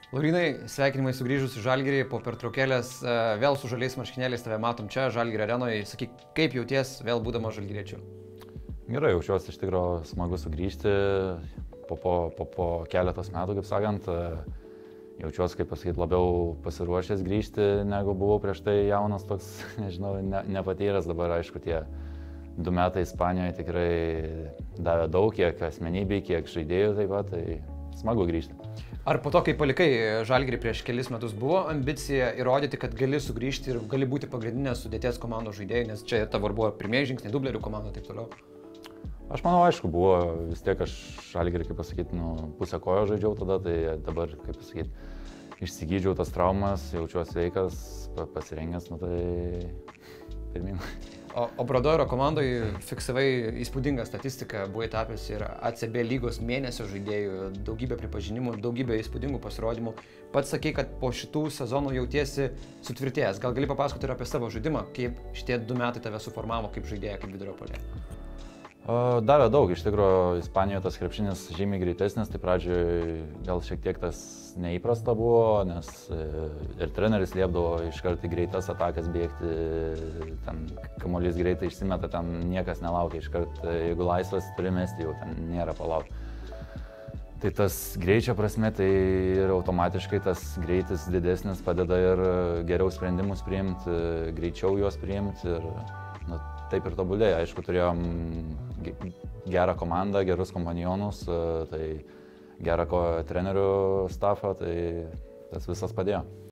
Laurinai, sveikinimai sugrįžus į Žalgirį, po pertraukėlės vėl su žaliais marškinėliais tave matom čia, Žalgirio arenoje. Sakyk, kaip jauties vėl būdamas žalgiriečiu? Gerai, jaučiuosi iš tikrųjų smagu sugrįžti po keletos metų, kaip sakant. Jaučiuosi, kaip pasakyti, labiau pasiruošęs grįžti, negu buvau prieš tai jaunas toks, nežinau, nepatyręs. Dabar, aišku, tie 2 metai Ispanijoje tikrai davė daug, kiek asmenybei, kiek žaidėjų taip pat, tai smagu grįžti. Ar po to, kai palikai Žalgirį prieš kelis metus, buvo ambicija įrodyti, kad gali sugrįžti ir gali būti pagrindinės sudėties komandos žaidėjai, nes čia tavo buvo pirmieji žingsniai, dublerių komanda ir taip toliau? Aš manau, aišku, buvo vis tiek aš Žalgirį, kaip pasakyti, pusę kojo žaidžiau tada, tai dabar, kaip pasakyti, išsigydžiau tas traumas, jaučiuosi sveikas, pasirengęs, tai pirmin. O Bradoiro komandoje fiksavai įspūdingą statistiką, buvai tapęs ir ACB lygos mėnesio žaidėjų, daugybę pripažinimų, daugybę įspūdingų pasirodymų. Pats sakei, kad po šitų sezonų jautiesi sutvirtėjęs. Gal gali papasakoti ir apie savo žaidimą, kaip šitie 2 metai tave suformavo kaip žaidėją, kaip vidurio puolėją? Davė daug, iš tikrųjų Ispanijoje tas krepšinis žymiai greitesnis, tai pradžioje gal šiek tiek tas neįprasta buvo, nes ir treneris liepdavo iškart į greitas atakas bėgti, ten kamuolys greitai išsimeta, ten niekas nelaukia, iškart jeigu laisvas turi mesti, jau ten nėra palaukti. Tai tas greičio prasme, tai ir automatiškai tas greitis didesnis padeda ir geriau sprendimus priimti, greičiau juos priimti ir taip ir tobulėja. Aišku, turėjom gerą komandą, gerus kompanionus, tai gerą trenerių stafą, tai tas visas padėjo.